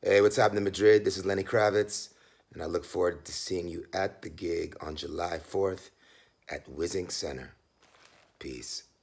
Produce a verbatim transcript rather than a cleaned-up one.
Hey, what's happening, Madrid? This is Lenny Kravitz, and I look forward to seeing you at the gig on July fourth at Whizzing Center. Peace.